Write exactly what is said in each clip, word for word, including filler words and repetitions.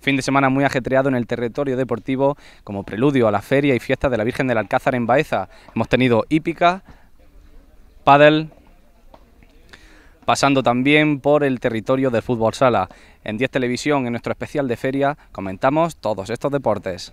Fin de semana muy ajetreado en el territorio deportivo como preludio a la feria y fiesta de la Virgen del Alcázar en Baeza. Hemos tenido hípica, pádel, pasando también por el territorio del fútbol sala. En diez Televisión, en nuestro especial de feria, comentamos todos estos deportes.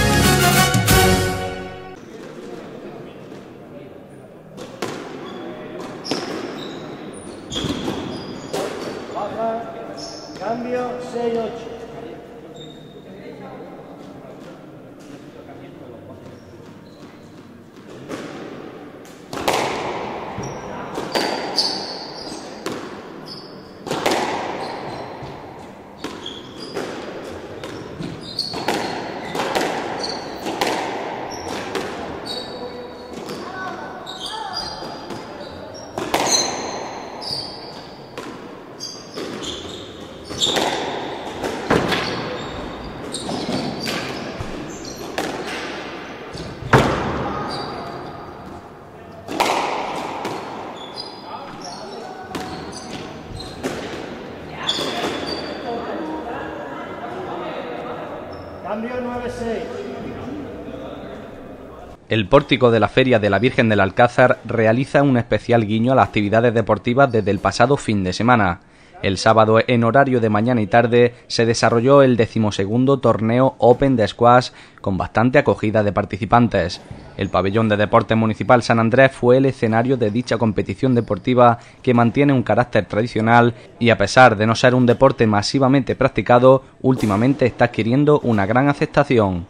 Baja, cambio seis ocho. Cambio nueve seis. El pórtico de la Feria de la Virgen del Alcázar realiza un especial guiño a las actividades deportivas desde el pasado fin de semana. El sábado, en horario de mañana y tarde, se desarrolló el decimosegundo torneo Open de Squash con bastante acogida de participantes. El pabellón de Deportes Municipal San Andrés fue el escenario de dicha competición deportiva que mantiene un carácter tradicional y, a pesar de no ser un deporte masivamente practicado, últimamente está adquiriendo una gran aceptación.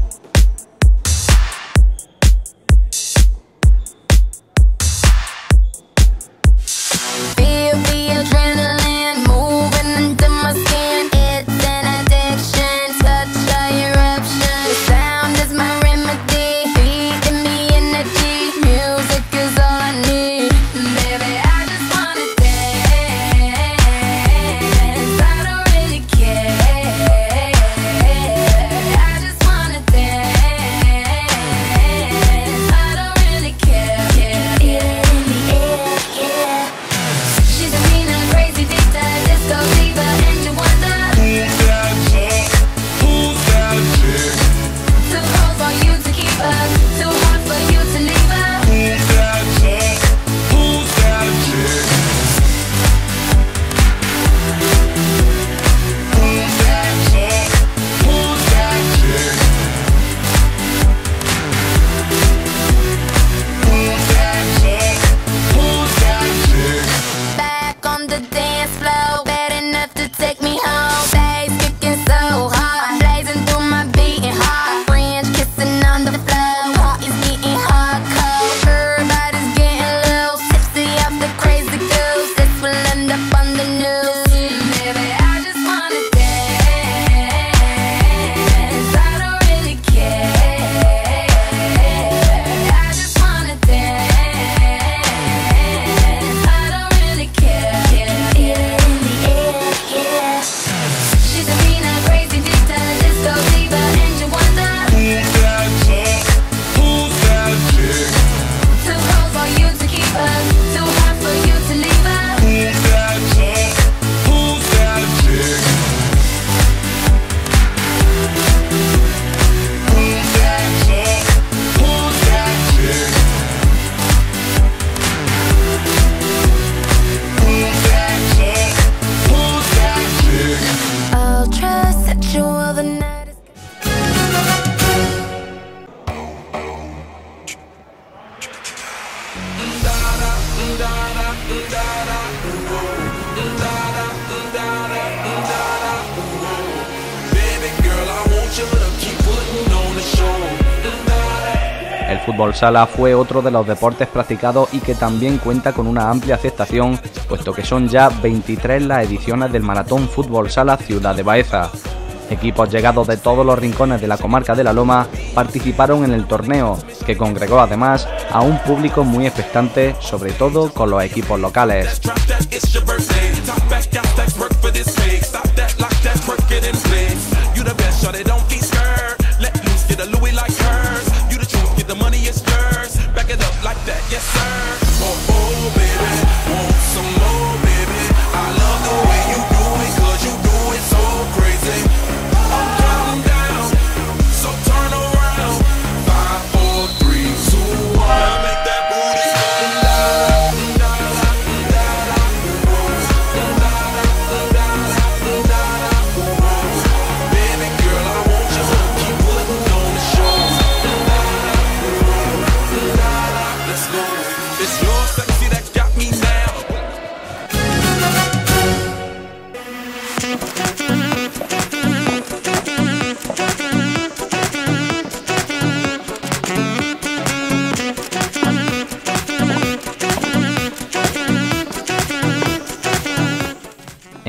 El fútbol sala fue otro de los deportes practicados y que también cuenta con una amplia aceptación, puesto que son ya veintitrés las ediciones del Maratón Fútbol Sala Ciudad de Baeza. Equipos llegados de todos los rincones de la comarca de La Loma participaron en el torneo, que congregó además a un público muy expectante, sobre todo con los equipos locales.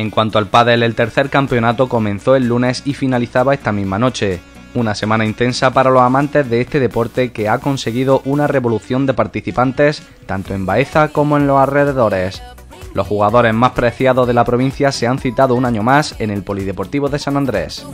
En cuanto al pádel, el tercer campeonato comenzó el lunes y finalizaba esta misma noche. Una semana intensa para los amantes de este deporte que ha conseguido una revolución de participantes tanto en Baeza como en los alrededores. Los jugadores más preciados de la provincia se han citado un año más en el Polideportivo de San Andrés.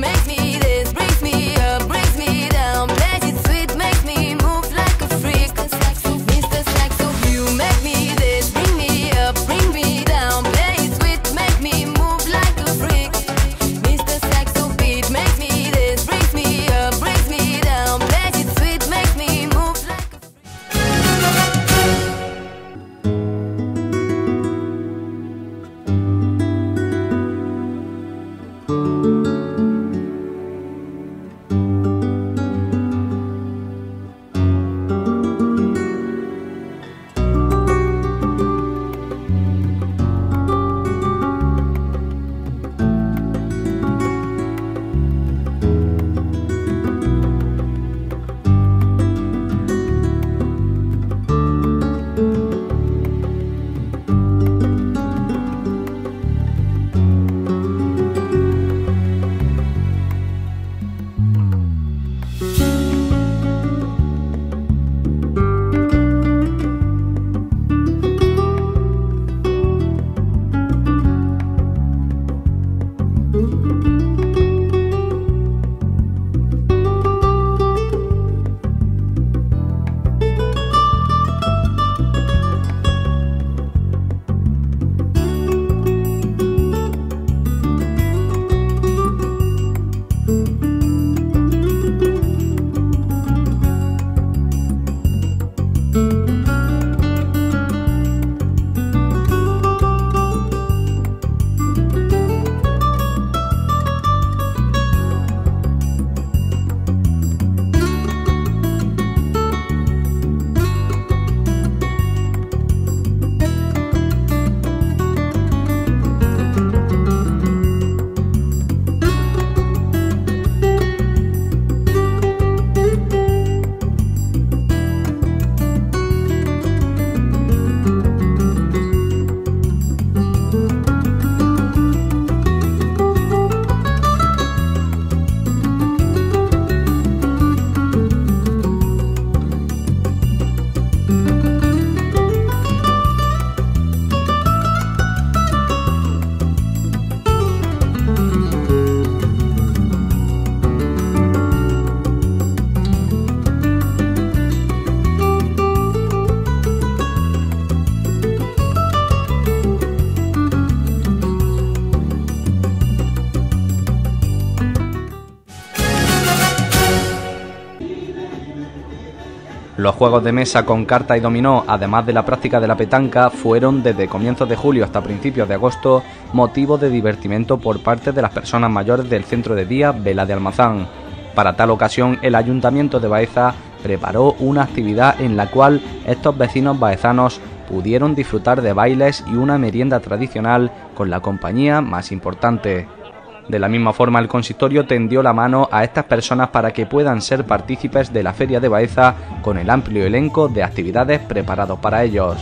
Los juegos de mesa con carta y dominó, además de la práctica de la petanca, fueron desde comienzos de julio hasta principios de agosto motivo de divertimento por parte de las personas mayores del centro de día Vela de Almazán. Para tal ocasión, el Ayuntamiento de Baeza preparó una actividad en la cual estos vecinos baezanos pudieron disfrutar de bailes y una merienda tradicional con la compañía más importante. De la misma forma, el consistorio tendió la mano a estas personas para que puedan ser partícipes de la Feria de Baeza con el amplio elenco de actividades preparados para ellos.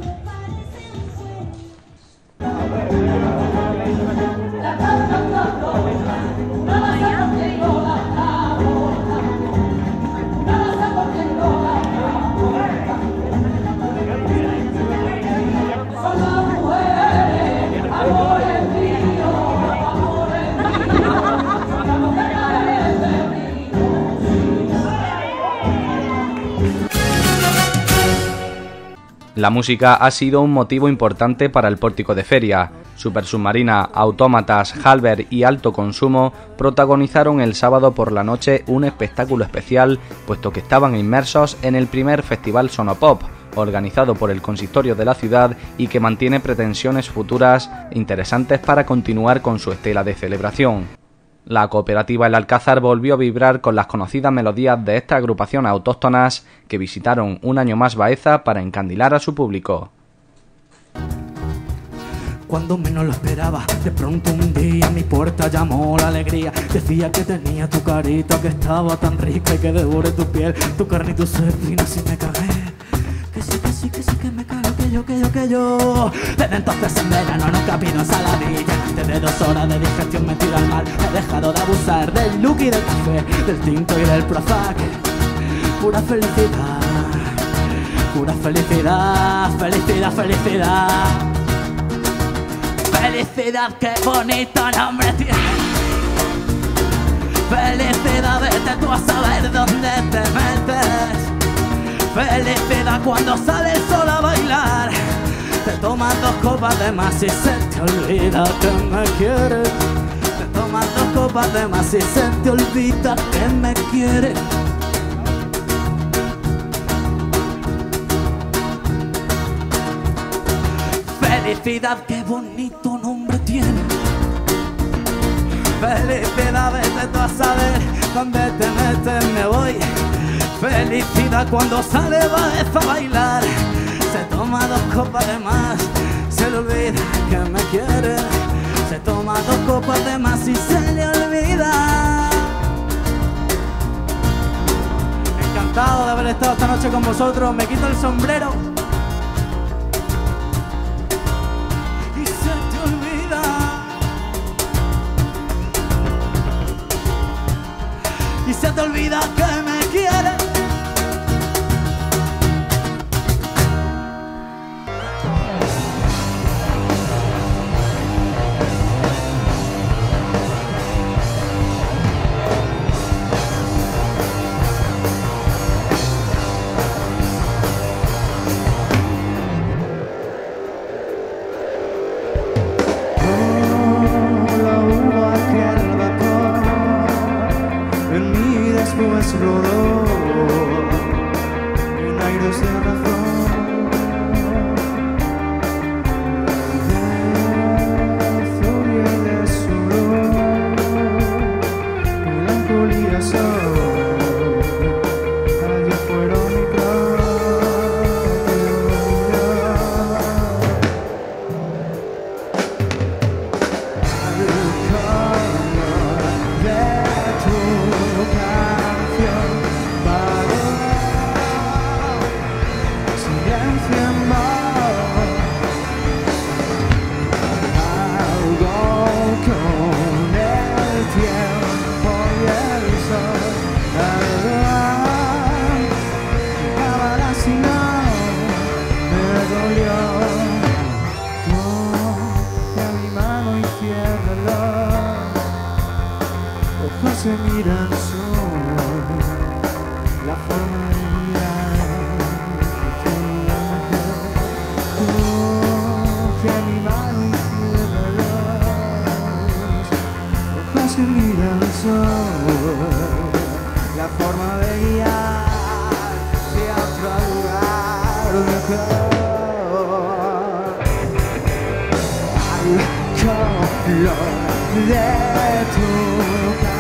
La música ha sido un motivo importante para el pórtico de feria. Super Submarina, Autómatas, Halber y Alto Consumo protagonizaron el sábado por la noche un espectáculo especial, puesto que estaban inmersos en el primer Festival Sonopop, organizado por el consistorio de la ciudad y que mantiene pretensiones futuras interesantes para continuar con su estela de celebración. La cooperativa El Alcázar volvió a vibrar con las conocidas melodías de esta agrupación autóctonas que visitaron un año más Baeza para encandilar a su público. Cuando menos lo esperaba, de pronto un día mi puerta llamó la alegría. Decía que tenía tu carita, que estaba tan rica y que devoré tu piel, tu carne y tu sed, y así me cagué. Que sí, que sí, que sí, que me cago, que yo, que yo, que yo. Desde entonces en verano nunca pido ensaladilla. Antes de dos horas de digestión me tiro al mar. He dejado de abusar del look y del café, del tinto y del Prozac. Pura felicidad, pura felicidad, felicidad, felicidad. Felicidad, qué bonito nombre tiene. Felicidad, vete tú a saber dónde te metes. Felicidad cuando sale el sol a bailar. Te tomas dos copas de más y se te olvida que me quieres. Te tomas dos copas de más y se te olvida que me quieres. Felicidad, qué bonito nombre tiene. Felicidad, vete tú a saber dónde te metes, me voy. Felicidad cuando sale va a bailar. Se toma dos copas de más, se le olvida que me quiere. Se toma dos copas de más y se le olvida. Encantado de haber estado esta noche con vosotros. Me quito el sombrero. Y se te olvida. Y se te olvida que me quieres. Después rodó en aires de razón, de azul y de sudor, melancolía son, allí fueron mi se miran sol, la forma de mirar, coge mi mano y ciérralos, ojos que miran sol, la forma de guiar hacia otro lugar mejor, al color de tu cara.